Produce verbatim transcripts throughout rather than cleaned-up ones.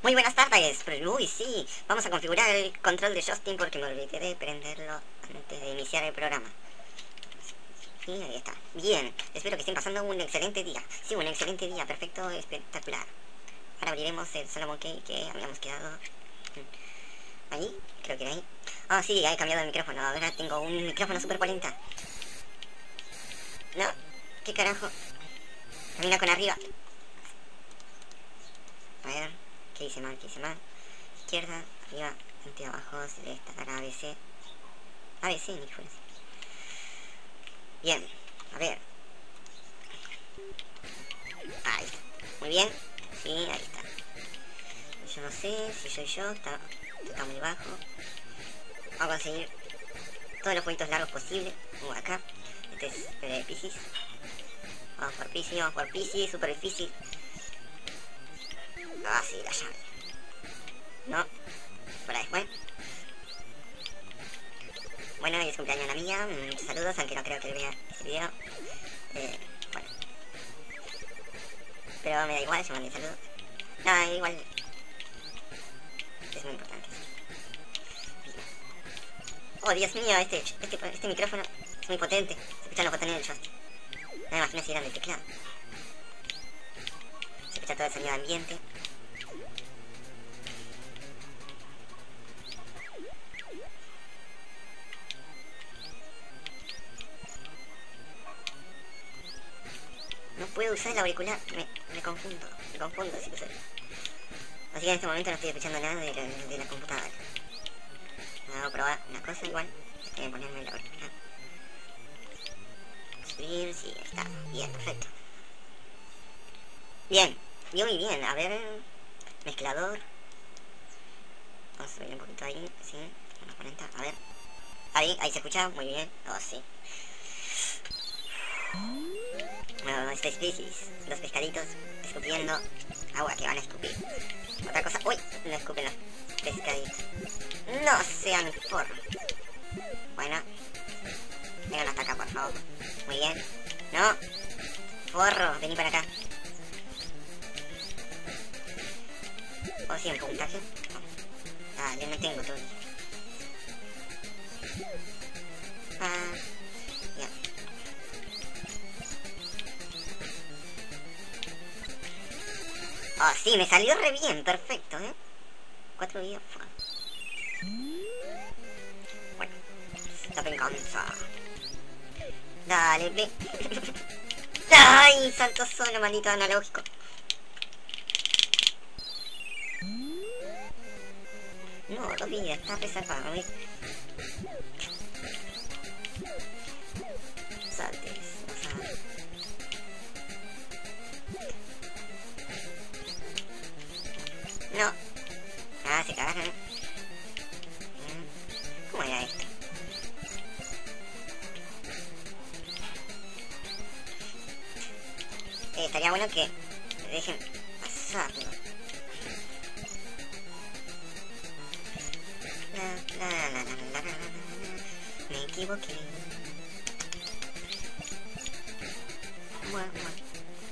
Muy buenas tardes, pero uy, sí, vamos a configurar el control de Justin porque me olvidé de prenderlo antes de iniciar el programa. Sí, ahí está. Bien, espero que estén pasando un excelente día. Sí, un excelente día, perfecto, espectacular. Ahora abriremos el Solomon Key que habíamos quedado. ¿Ahí? Creo que era ahí. Ah, oh, sí, he cambiado el micrófono. Ahora tengo un micrófono Super cuarenta. No, ¿qué carajo? Camina con arriba. A ver, ¿qué hice mal? ¿Qué hice mal? Izquierda, arriba, frente, abajo, celeste, acá, A B C. A B C, ni fue así. Bien, a ver. Ahí está. Muy bien. Sí, ahí está. Yo no sé si soy yo, está, está muy bajo. Vamos a conseguir todos los jueguitos largos posibles. Como acá. Este es el de Pisces. Vamos por Pisces, vamos por Pisces, super difícil. Ah, sí, la llave. No, por ahí después. Bueno, hoy es cumpleaños de una amiga. Muchos saludos, aunque no creo que vea este video. Eh, bueno. Pero me da igual, yo mandé saludos. No, igual. Es muy importante. Oh, Dios mío, este, este, este micrófono es muy potente. Se escuchan los botones del joystick. No me imagino si eran del teclado. Se escucha todo el sonido de ambiente. No puedo usar el auricular, me, me confundo, me confundo si lo uso. Así que en este momento no estoy escuchando nada de la, de la computadora. Voy a probar una cosa igual, voy a ponerme el auricular. Subir, sí, ahí está, bien, perfecto. Bien, muy bien, a ver, mezclador. Vamos a subir un poquito ahí, sí, unos cuarenta, a ver. Ahí, ahí se escucha, muy bien, oh sí. Bueno, este es Pisces, los pescaditos escupiendo agua que van a escupir. Otra cosa, uy, no escupen los pescaditos. No sean forros. Bueno, vengan hasta acá, por favor. Muy bien. No, forro, vení para acá. O sí, un puntaje. Ah, yo no tengo todo. Ah, ya. Oh, sí, me salió re bien, perfecto, ¿eh? Cuatro días. Bueno, la venganza. Dale, ve. ¡Ay! Salto solo, maldito analógico. No, dos vidas, está resacado, ¿eh? Saltes, o sea. No. Ah, se cagaron. ¿Cómo era esto? Eh, estaría bueno que me dejen pasarlo. La, la, la, la, la, la, la, la, la. Me equivoqué. Bueno, bueno.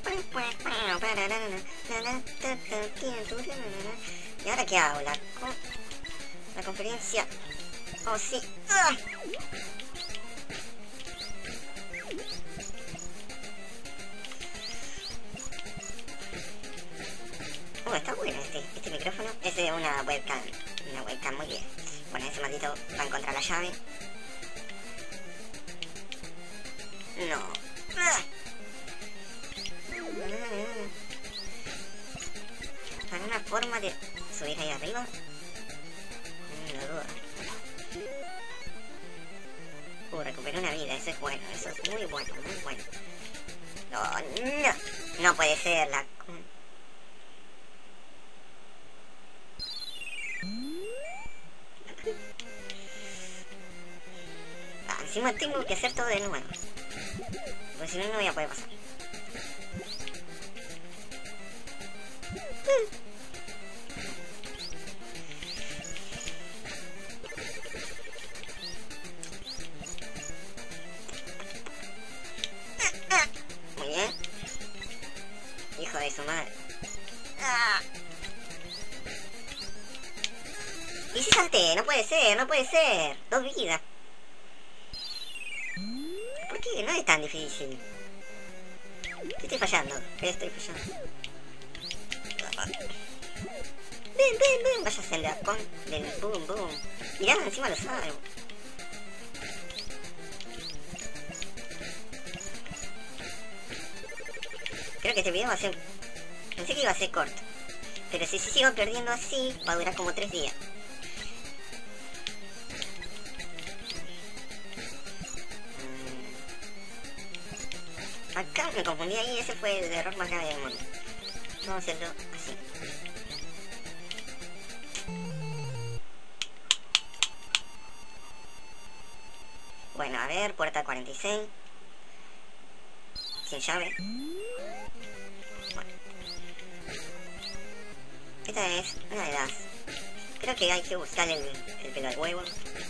¿Y ahora qué hago? La, la conferencia. Oh, sí. ¡Ah! Oh, está bueno este, este micrófono. Es de una webcam. Una webcam muy bien. Bueno, ese maldito va a encontrar la llave. No. ¡Ah! ¿Hay una forma de subir ahí arriba? No duda. Uh, recuperé una vida, eso es bueno, eso es muy bueno, muy bueno. Oh, no, no puede ser la... Ah, encima tengo que hacer todo de nuevo. Porque si no, no voy a poder pasar. Muy bien. Hijo de su madre. Ah. sí salté, no puede ser, no puede ser. Dos vidas. ¿Por qué? No es tan difícil. ¿Qué estoy fallando? ¿Qué estoy fallando? Ven, ven, ven. Váyase el con del boom, boom. Mirá, encima lo salvo. Creo que este video va a ser... Pensé que iba a ser corto. Pero si sigo perdiendo así, va a durar como tres días. Mm. Acá me confundí ahí, ese fue el error más grave del mundo. Vamos a hacerlo así. Bueno, a ver, puerta cuarenta y seis. Sin llave. Bueno. Esta es una de las... Creo que hay que buscar el, el pelo al huevo.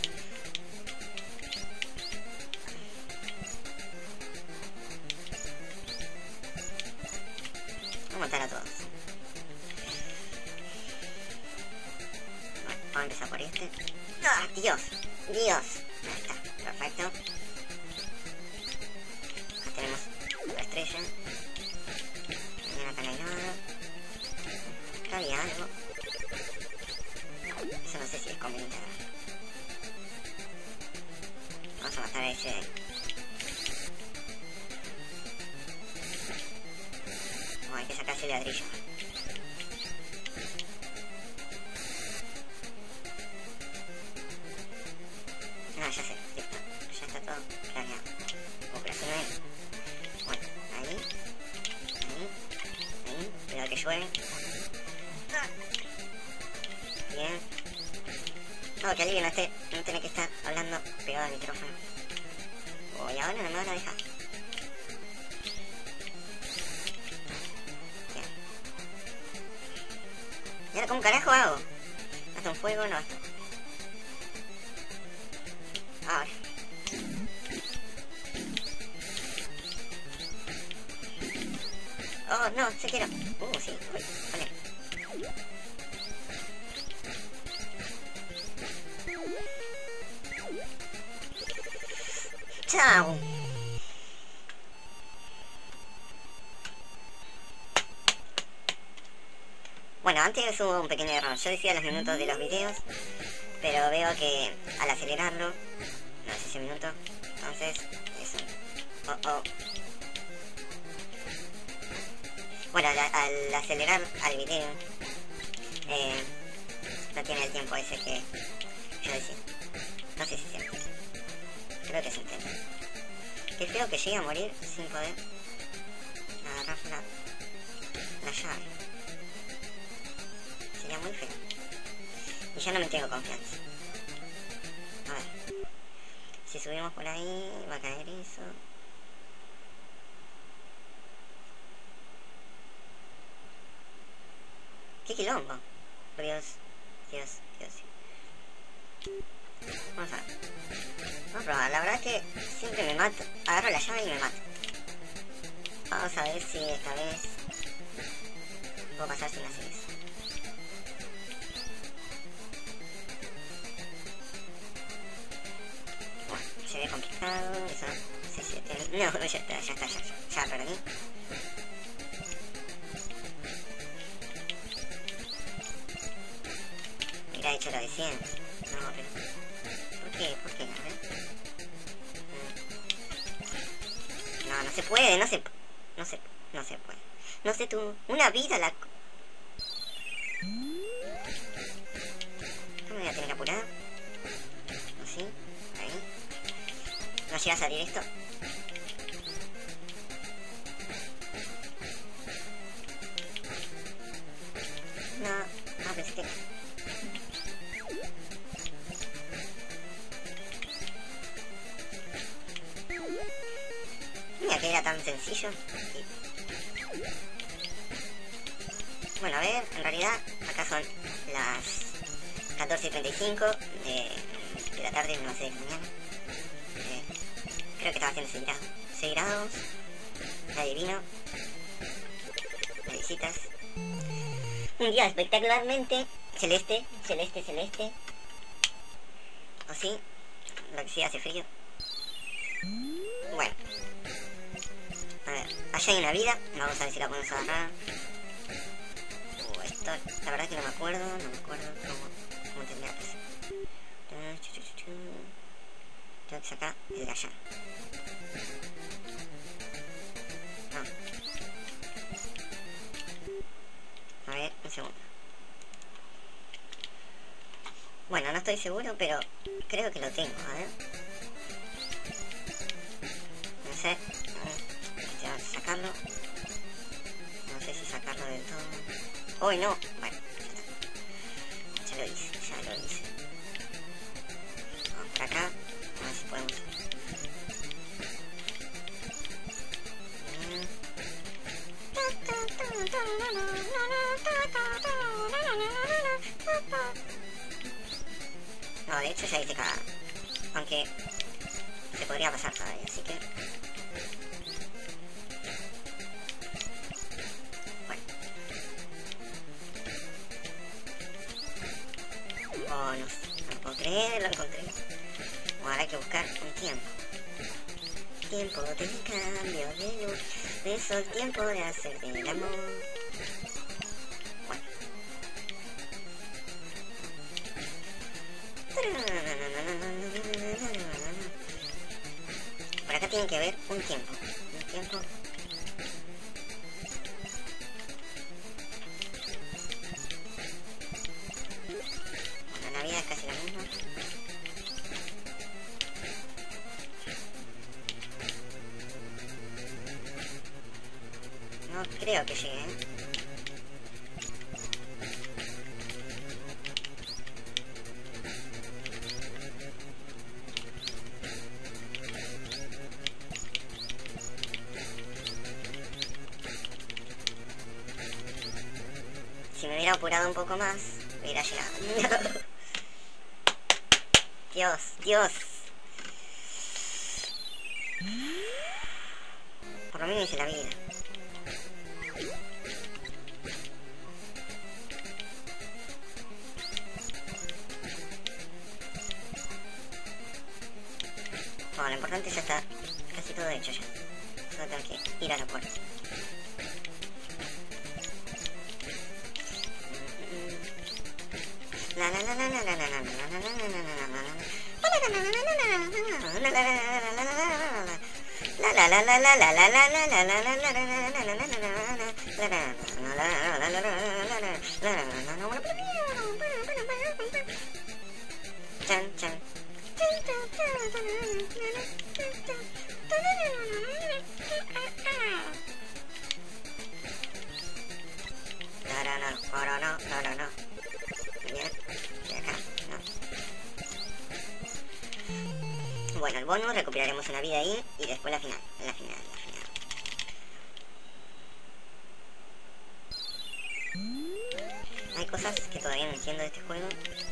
Vamos a matar a todos. Bueno, vamos a empezar por este. ¡Ah, Dios! ¡Dios! Ahí está, perfecto. Acá tenemos la estrella. Mañana acá no hay nada. Acá había algo. Eso no sé si es conveniente. Vamos a matar a ese de ahí. Oh, hay que sacar ese ladrillo. No, ya sé, listo. Ya está todo planeado. Operacional. Bueno, ahí. Ahí. Ahí. Cuidado que llueve. Bien. No, que alivio no esté. No tiene que estar hablando pegado al micrófono. Oh, y ahora no me van a dejar. Bien. ¿Y ahora cómo carajo hago? ¿Hasta un fuego? No, hasta... Ahora. Oh, no, se quiero. Uh, sí, uy, vale. Chao. Bueno, antes hubo un pequeño error. Yo decía los minutos de los videos, pero veo que al acelerarlo, no es ese minuto, entonces es un... Oh, oh. Bueno, al, al acelerar al video, eh, no tiene el tiempo ese que yo decía. No sé si se entiende. Creo que se entiende. Qué feo que llegue a morir sin poder agarrar la, la llave. Sería muy feo. Y ya no me tengo confianza. A ver. Si subimos por ahí, va a caer eso. ¡Qué quilombo! Dios, Dios, Dios. Vamos a ver. Vamos a probar. La verdad es que siempre me mato. Agarro la llave y me mato. Vamos a ver si esta vez puedo pasar sin hacer eso. Bueno, se ve complicado. Eso no sé si tiene... No, ya está, ya está, ya, ya, ya perdí. Hubiera hecho lo de siempre. No, pero... ¿Por qué? ¿Por qué? A ver. No, no se puede, no se... No se... No se puede. No sé tú... Una vida la... ¿Cómo me voy a tener que apurar? Así. Ahí. ¿No llega a salir esto? No, no, pensé que... Mira que era tan sencillo. Bueno, a ver, en realidad acá son las catorce y treinta y cinco de, de la tarde, no sé de la mañana. Eh, creo que estaba haciendo seis grados. seis grados. Adivino. Las visitas. Un día espectacularmente celeste, celeste, celeste. ¿O sí? Lo que sí hace frío. Bueno. A ver, allá hay una vida. Vamos a ver si la podemos agarrar. Uh, esto, la verdad que no me acuerdo. No me acuerdo cómo, cómo tendría que ser. Tengo que sacar el de allá. No. A ver, un segundo. Bueno, no estoy seguro, pero creo que lo tengo. A ver. No sé. A ver, vamos a sacarlo. No sé si sacarlo del todo. ¡Uy, no! Bueno, ya lo hice, ya lo hice. Vamos por acá. A ver si podemos. No, de hecho ya hice cagada. Aunque se podría pasar todavía, así que... Bueno. Oh, no, no lo puedo creer, lo encontré. Ahora hay que buscar un tiempo. Tiempo de cambio de luz. Beso el tiempo de hacer el amor. Bueno. Por acá tiene que haber un tiempo. Un tiempo. Bueno, la vida es casi la misma. No creo que llegue, ¿eh? Si me hubiera apurado un poco más, hubiera llegado. Dios, Dios. Por lo menos hice la vida. Bueno, lo importante ya está casi todo hecho ya. Solo tengo que ir a la puerta. La la la la la la la la chan chan. No, no, no, no, no, no, no. Bien, de acá, no. Bueno, el bonus, recuperaremos una vida ahí y después la final, la final, la final. Hay cosas que todavía no entiendo de este juego.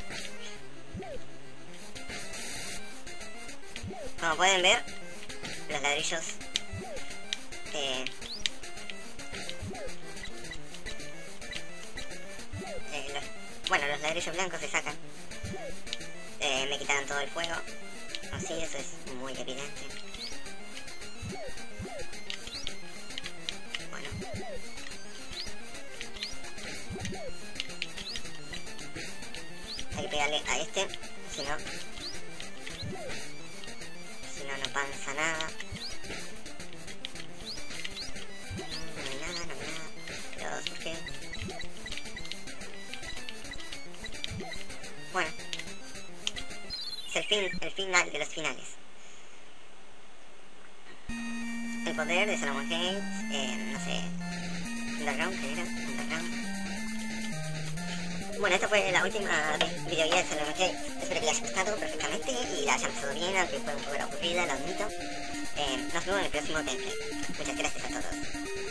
Como pueden ver, los ladrillos eh, eh, los, bueno, los ladrillos blancos se sacan. Eh, me quitaron todo el fuego. Así, eso es muy evidente. Bueno. Hay que pegarle a este, si no... Si no, no pasa nada. No hay nada, no hay nada. Dios, ¿por qué? Bueno. Es el fin, el final de los finales. El poder de Solomon Gates, eh, no sé... Underground, ¿qué era? Underground. Bueno, esta fue la última videoguía de Solomon Gates. Espero que les haya gustado perfectamente y la hayan pasado bien, aunque fue un poco aburrida, lo admito. Eh, nos vemos en el próximo gameplay. Muchas gracias a todos.